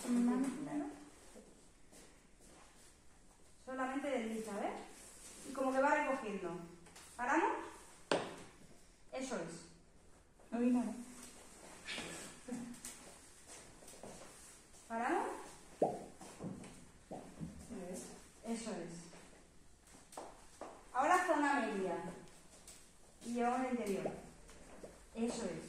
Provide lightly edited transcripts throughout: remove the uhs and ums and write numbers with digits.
Solamente desliza, ¿ves? Y como que va recogiendo. ¿Paramos? Eso es. No vi nada. ¿Paramos? Eso es. Ahora zona media. Y llevamos el interior. Eso es.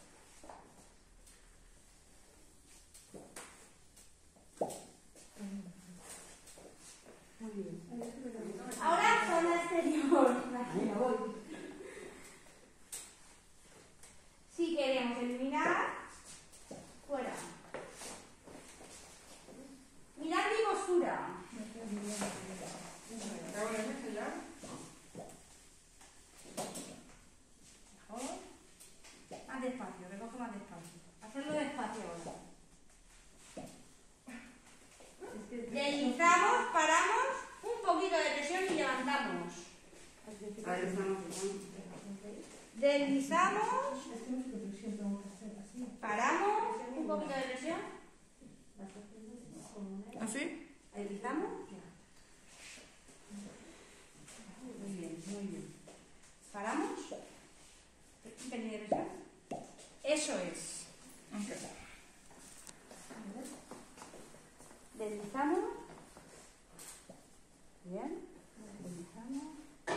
Muy bien. Ahora zona exterior. Si queremos eliminar, fuera. Mirad mi postura. Más despacio, recoge más despacio. Hacerlo despacio ahora. Deslizamos, paramos, un poquito de presión y levantamos. Deslizamos, paramos, un poquito de presión. ¿Así? Deslizamos. Muy bien, muy bien. Paramos. Un pelín de presión. Eso es. Deslizamos. Bien. Deslizamos.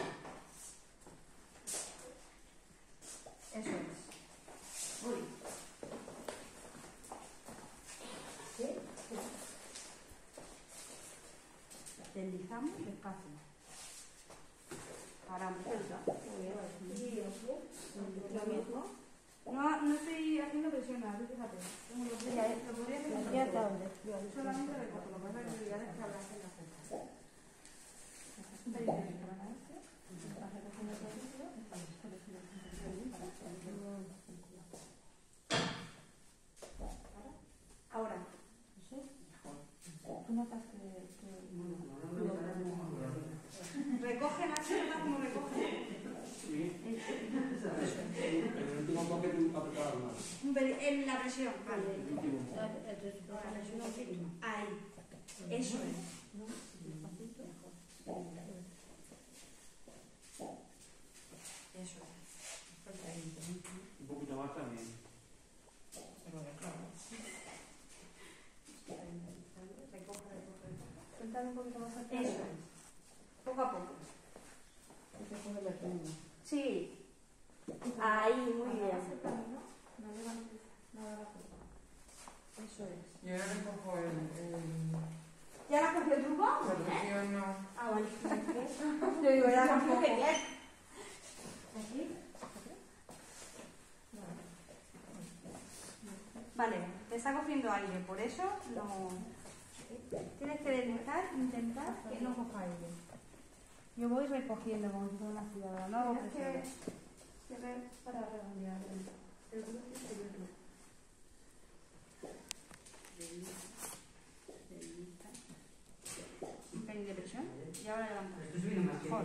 Eso es. Uy. ¿Sí? Deslizamos despacio. Paramos. Lo mismo. No estoy haciendo presión, fíjate. Lo podría hacer. ¿Ya está dónde? Solamente recojo, lo que pasa es que ya es que hablas en la fecha. Un pelín de presión. Ahora. ¿Tú notas que Recoge más como recoge. En la presión. Vale. Ahí. Eso es. Eso es. Un poquito más también. Cuéntame un poquito más atrás. Eso es. Poco a poco. Sí. Ahí, muy bien. Eso es. Y ahora recojo ¿Ya la cogió el truco? la presión, no. Ah, vale. Yo digo, ya la cogió, que bien. ¿Aquí? Vale, te está cogiendo aire, por eso no. Tienes que deslizar, intentar que no coja aire. Yo voy recogiendo como si fuera una aspiradora, no hago presión. Para redondear el grupo exterior. Un pelín de presión y ahora levantamos. Esto viene más Mejor.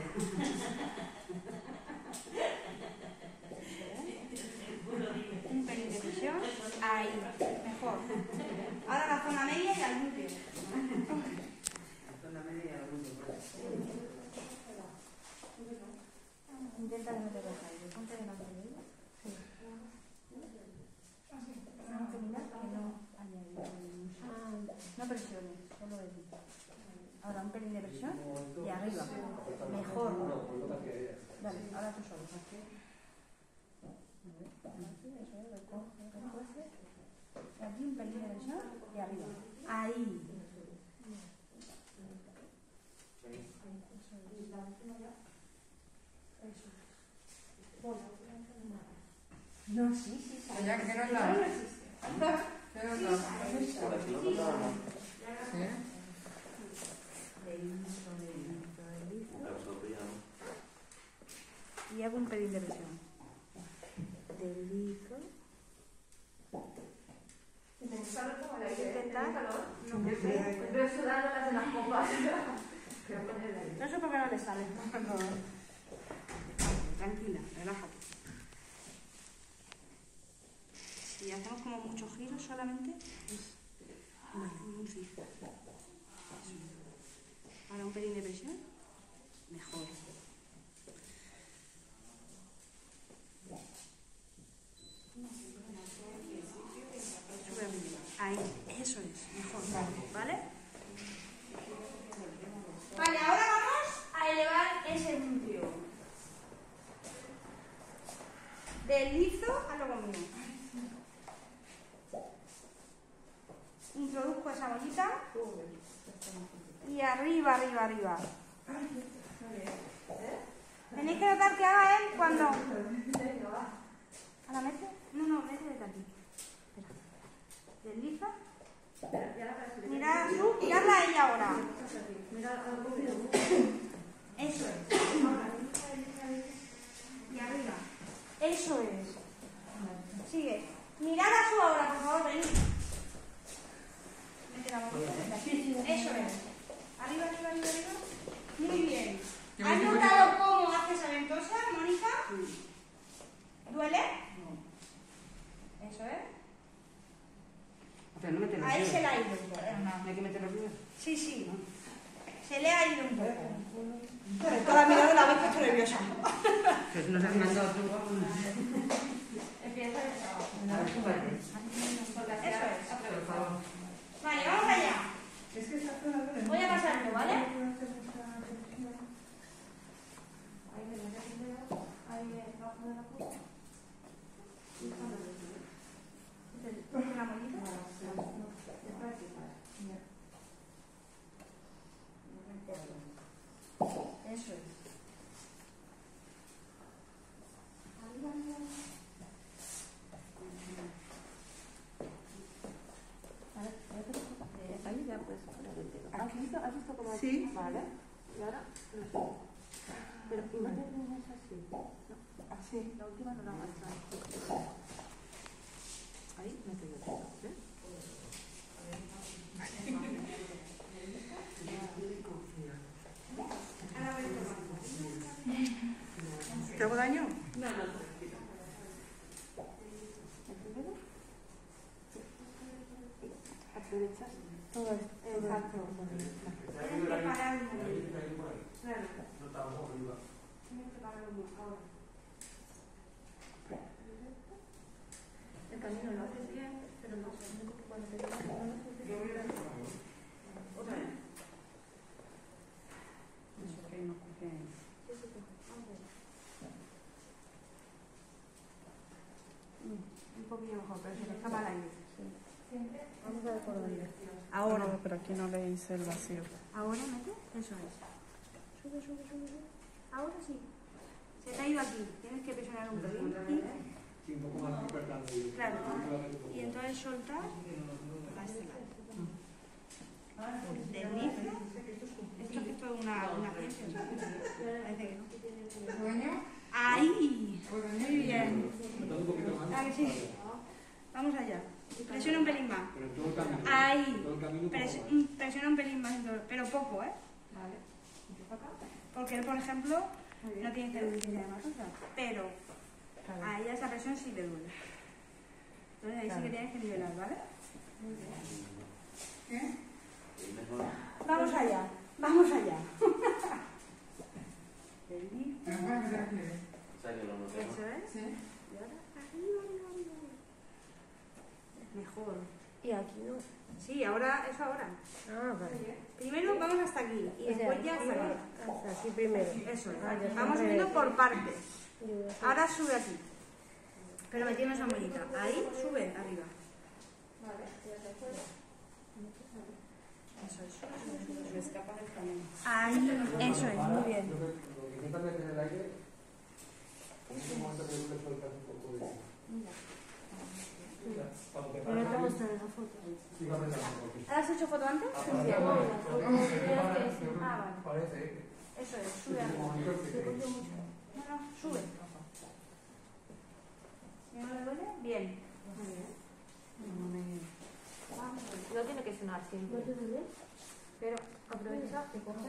Un pelín de presión. Ahí. Mejor. Ahora la zona media y al glúteo. La zona media y al glúteo. Intenta que no te coja aire. Ponte delante de ella. Sí. Vamos a terminar que no haya aire. No presiones, solo deslizar. Ahora un pelín de presión y arriba. Mejor. Dale, ahora tú solo. Eso es, recoge. Y aquí un pelín de presión y arriba. Ahí. No, sí. Ya, ¿qué nos da? ¿Qué nos da? ¿Sí? Y hago un pelín de presión. Deslizo. Intentar no coger. Estoy sudando las de las copas. No sé por qué no le sale. Tranquila, relájate. Si hacemos como muchos giros solamente, Muy fijo. Ahora un pelín de presión. Mejor. Sube arriba. Ahí, eso es, mejor. ¿Vale? Vale, ahora vamos a elevar ese glúteo. Del lizo a lo conmigo. Introduzco esa bolita. Y arriba, arriba, arriba. Tenéis que notar que haga él cuando... ¿A la mete? No, mete desde aquí. Espera. Desliza. Miradla a ella ahora. Eso es. Y arriba. Eso es. Sigue. Mirad a su ahora, por favor, venid. Mete la bolita desde aquí. Eso es. Arriba, arriba, arriba, arriba. Muy bien. ¿Has notado cómo hace esa ventosa, Mónica? ¿Duele? No. Eso es. Pero no mete los Ahí dedos. se le ha ido un poco. ¿No hay que meter los dedos? Sí, sí. Se le ha ido un poco. Pero toda la mirada la habéis puesto nerviosa. Que nos has mandado tú. Empieza de abajo. A ver, súbete. Eso es. Por favor. Vale, vamos allá. Es que esta zona duele. Voy a pasarlo, ¿vale? Ahí Ahí debajo de la puerta. ¿La molita? Eso es. Arriba, arriba. Ahí ya pues poner el dedo. ¿Has visto cómo es? Sí. Vale. Y ahora lo subo. Pero y no termines así. No. Así. La última no la hagas así. Ahí meto yo el dedo. ¿Ves? ¿Te hago daño? No. Aprovechas todo esto. Exacto. Tienes que parar un momento. Claro. Tienes que parar un momento. Ahora. El camino lo haces bien, pero no sé, que cuando te digas no lo haces bien. ¿Otra vez? Eso que no coge. Un poquillo mejor, pero se le escapa el aire. Vamos a ver por dónde. Ahora. No, pero aquí no le hice el vacío. Ahora mete. Eso es. Sube, sube, sube, sube. Ahora sí. Se te ha ido aquí. Tienes que presionar un pelín. Sí, un poco más apretando. Claro. Y entonces soltar a este lado. Desliza. Esto es toda una ciencia. Parece que no. ¿Dueño? Ahí. Muy bien. Apretando un poquito más. Ah, que sí. Vamos allá. Presiona un pelín más. Pero en todo el camino. Ahí. Todo el camino. Presiona un pelín más, pero poco, ¿eh? Vale. Porque él, por ejemplo, no tiene que ser más otra. Pero a ella esa presión sí le duele. Entonces ahí sí que tienes que nivelar, ¿vale? ¿Qué? Vamos allá. Vamos allá. ¿Me puedes meter aquí? Eso es. Sí. Y ahora arriba, arriba, arriba. Mejor. Y aquí no. Sí, ahora, eso ahora. Ah, vale. Primero vamos hasta aquí y después ya hasta aquí. Hasta aquí primero. Eso es. Ah, ya está. Vamos subiendo por partes. Yo voy a hacer- Ahora sube aquí. Pero metiendo esa mollita. Ahí sube arriba. Eso es. Se escapa del camino. Ahí, eso es, muy bien. Lo que intentas meter en el aire, en ese momento que tú le sueltas un poco de... Cuando te Pero no te paras, gusta la foto. sigo apretando un poquito. ¿Has hecho foto antes? Ah, Sí, vale, sí, vale. la foto. Pero te paras, Sí, pero Ah, vale. parece Eso es, que sube en un arriba. momento que Se coge mucho. No, no, sube. ¿Y no le duele? Bien. No tiene que sonar siempre. Pero aprovecha y coge.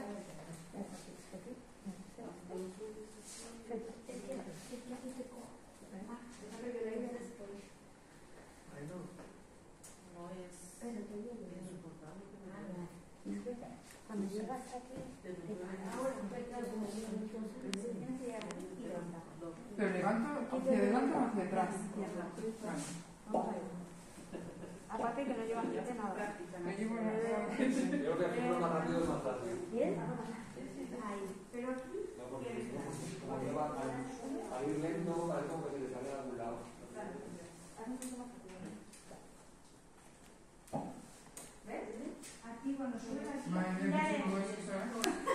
No es. Pero levanto hacia adelante o hacia atrás. Vamos a ver. Aparte que no lleva aceite nada. Me llevo la Yo creo que hacerlo más rápido es más fácil. ¿Bien? Ahí. Pero aquí. No, porque como lleva al ir lento, parece como que se le sale a algún lado. ¿Ves? Aquí cuando sube la Madre mía, qué chico es eso, ¿eh?